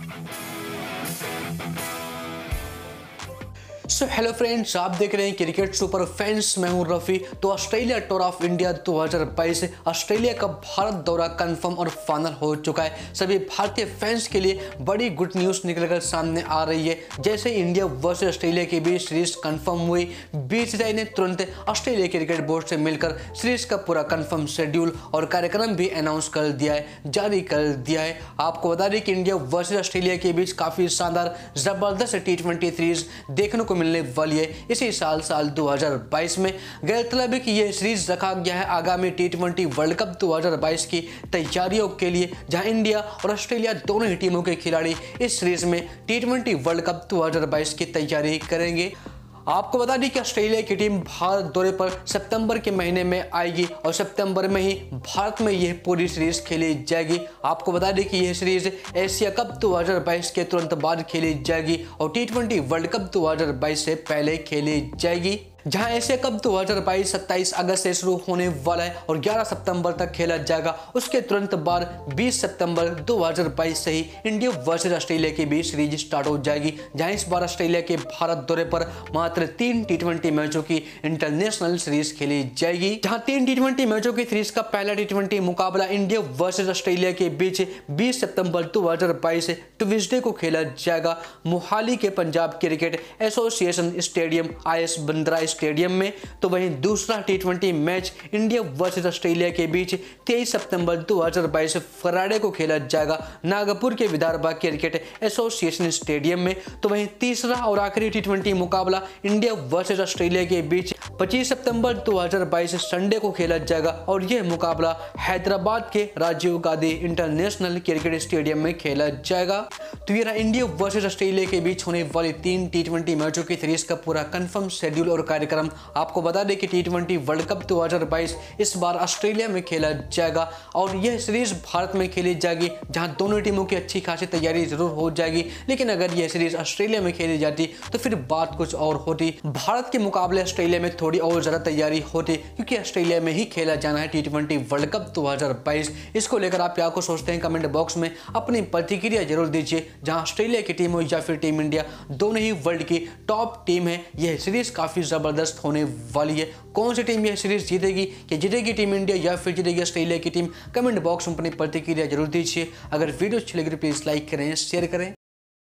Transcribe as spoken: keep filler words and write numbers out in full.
So hello friends, आप देख रहे हैं क्रिकेट सुपर फैंस। मैं हूं रफी। तो ऑस्ट्रेलिया टूर ऑफ इंडिया दो हज़ार बाईस ऑस्ट्रेलिया का भारत दौरा कंफर्म और फाइनल हो चुका है। सभी भारतीय फैंस के लिए बड़ी गुड न्यूज़ निकलकर सामने आ रही है। जैसे इंडिया वर्सेस ऑस्ट्रेलिया के बीच सीरीज कंफर्म हुई, बीसीसीआई ने तुरंत ऑस्ट्रेलिया क्रिकेट बोर्ड से मिलकर सीरीज का पूरा कंफर्म शेड्यूल और कार्यक्रम भी अनाउंस कर दिया है, जारी कर दिया है। आपको बता दें कि इंडिया वर्सेस ऑस्ट्रेलिया के बीच काफी शानदार जबरदस्त टी ट्वेंटी सीरीज देखने को मिलने वाली है इसी साल साल दो हज़ार बाईस में। गौरतलब है कि यह सीरीज रखा गया है आगामी टी ट्वेंटी वर्ल्ड कप दो हज़ार बाईस की तैयारियों के लिए, जहां इंडिया और ऑस्ट्रेलिया दोनों ही टीमों के खिलाड़ी इस सीरीज में टी ट्वेंटी वर्ल्ड कप दो हज़ार बाईस की तैयारी करेंगे। आपको बता दें कि ऑस्ट्रेलिया की टीम भारत दौरे पर सितंबर के महीने में आएगी और सितंबर में ही भारत में यह पूरी सीरीज खेली जाएगी। आपको बता दें कि यह सीरीज एशिया कप दो हज़ार बाईस के तुरंत बाद खेली जाएगी और टी ट्वेंटी वर्ल्ड कप दो हज़ार बाईस से पहले खेली जाएगी, जहां एशिया कप दो हज़ार बाईस सत्ताईस अगस्त से शुरू होने वाला है और ग्यारह सितंबर तक खेला जाएगा। उसके तुरंत बाद बीस सितंबर दो हज़ार बाईस से ही इंडिया वर्सेस ऑस्ट्रेलिया के बीच सीरीज स्टार्ट हो जाएगी, जहां इस बार ऑस्ट्रेलिया के भारत दौरे पर मात्र तीन टी ट्वेंटी मैचों की इंटरनेशनल सीरीज खेली जाएगी। जहां तीन टी ट्वेंटी मैचों की सीरीज का पहला टी ट्वेंटी मुकाबला इंडिया वर्सेस ऑस्ट्रेलिया के बीच बीस सितंबर दो हज़ार बाईस ट्यूसडे को खेला जाएगा मोहाली के Punjab cricket association stadium I S Bindra stadium में। तो वहीं दूसरा T twenty match India versus Australia के बीच तेईस सितंबर दो हज़ार बाईस फ्राइडे को खेला जाएगा नागपुर के विदर्भा क्रिकेट एसोसिएशन स्टेडियम में। तो वहीं तीसरा और आखिरी टी ट्वेंटी मुकाबला इंडिया वर्सेस ऑस्ट्रेलिया के बीच पच्चीस सितंबर दो हज़ार बाईस संडे को खेला जाएगा और यह मुकाबला हैदराबाद के Rajiv Gandhi international cricket stadium में खेला जाएगा। तो ये रहा इंडिया वर्सेस ऑस्ट्रेलिया के बीच होने वाली तीन टी ट्वेंटी मैचों की सीरीज का पूरा कंफर्म शेड्यूल और कार्यक्रम। आपको बता दें कि टी ट्वेंटी वर्ल्ड कप दो हज़ार बाईस इस बार ऑस्ट्रेलिया में खेला जाएगा और यह सीरीज भारत में खेली जाएगी, जहां दोनों टीमों की अच्छी खासी तैयारी जरूर हो जाएगी। लेकिन अगर यह सीरीज ऑस्ट्रेलिया में खेली जाती तो फिर बात कुछ और होती। भारत के मुकाबले ऑस्ट्रेलिया में थोड़ी और ज्यादा तैयारी होती, क्योंकि ऑस्ट्रेलिया में ही खेला जाना है टी ट्वेंटी वर्ल्ड कप दो हज़ार बाईस। इसको लेकर आप क्या को सोचते हैं, कमेंट बॉक्स में अपनी प्रतिक्रिया जरूर दीजिए। जहां ऑस्ट्रेलिया की टीम हो या फिर टीम इंडिया, दोनों ही वर्ल्ड की टॉप टीम है। यह सीरीज काफी जबरदस्त होने वाली है। कौन सी टीम यह सीरीज जीतेगी, कि जीतेगी टीम इंडिया या फिर जीतेगी ऑस्ट्रेलिया की टीम, कमेंट बॉक्स में अपनी प्रतिक्रिया जरूर दीजिए। अगर वीडियो अच्छी लगी तो प्लीज लाइक करें, शेयर करें।